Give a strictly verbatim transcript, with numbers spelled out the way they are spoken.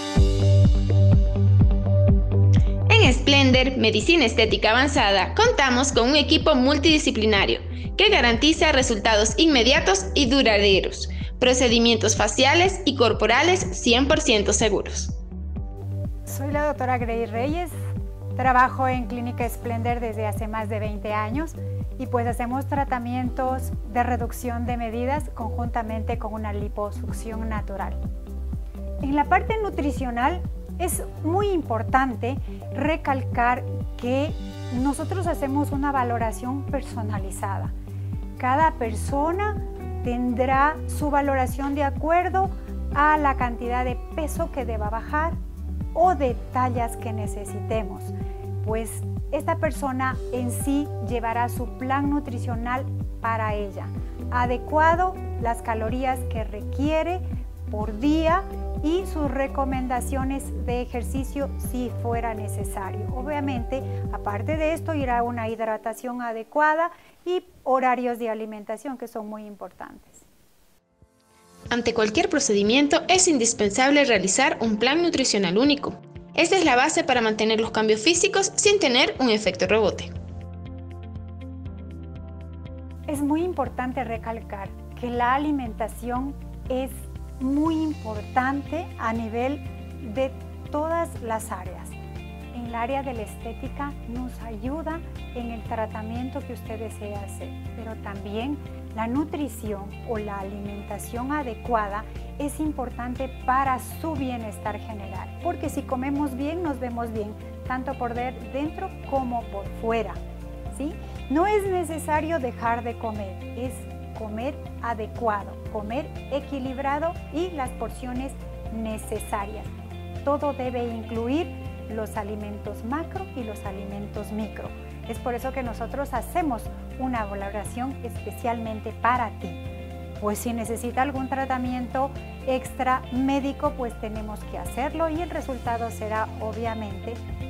En Splendor Medicina Estética Avanzada contamos con un equipo multidisciplinario que garantiza resultados inmediatos y duraderos, procedimientos faciales y corporales cien por ciento seguros. Soy la doctora Grey Reyes, trabajo en Clínica Splendor desde hace más de veinte años y pues hacemos tratamientos de reducción de medidas conjuntamente con una liposucción natural. En la parte nutricional es muy importante recalcar que nosotros hacemos una valoración personalizada. Cada persona tendrá su valoración de acuerdo a la cantidad de peso que deba bajar o de tallas que necesitemos, pues esta persona en sí llevará su plan nutricional para ella, adecuado las calorías que requiere por día y sus recomendaciones de ejercicio si fuera necesario. Obviamente, aparte de esto, irá a una hidratación adecuada y horarios de alimentación que son muy importantes. Ante cualquier procedimiento es indispensable realizar un plan nutricional único. Esta es la base para mantener los cambios físicos sin tener un efecto rebote. Es muy importante recalcar que la alimentación es muy importante a nivel de todas las áreas. En el área de la estética nos ayuda en el tratamiento que usted desea hacer, pero también la nutrición o la alimentación adecuada es importante para su bienestar general, porque si comemos bien nos vemos bien, tanto por dentro como por fuera, ¿sí? No es necesario dejar de comer, es comer adecuado, comer equilibrado y las porciones necesarias. Todo debe incluir los alimentos macro y los alimentos micro. Es por eso que nosotros hacemos una valoración especialmente para ti. Pues si necesita algún tratamiento extra médico, pues tenemos que hacerlo y el resultado será obviamente